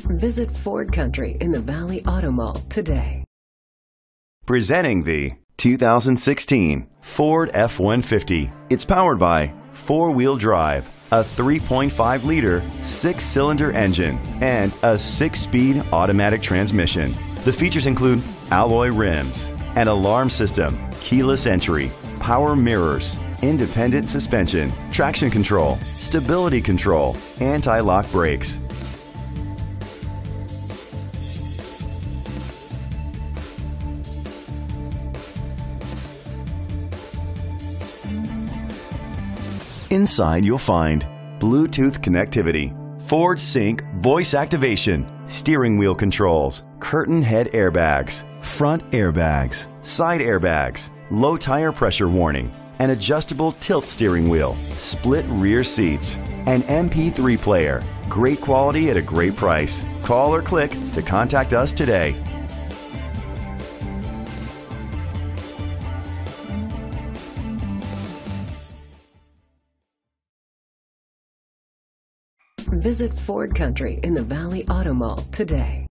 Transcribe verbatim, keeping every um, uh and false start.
Visit Ford Country in the Valley Auto Mall today. Presenting the two thousand sixteen Ford F one fifty. It's powered by four-wheel drive, a three point five liter six-cylinder engine, and a six-speed automatic transmission. The features include alloy rims, an alarm system, keyless entry, power mirrors, independent suspension, traction control, stability control, anti-lock brakes. Inside you'll find Bluetooth connectivity, Ford Sync voice activation, steering wheel controls, curtain head airbags, front airbags, side airbags, low tire pressure warning, an adjustable tilt steering wheel, split rear seats, an M P three player. Great quality at a great price. Call or click to contact us today. Visit Ford Country in the Valley Auto Mall today.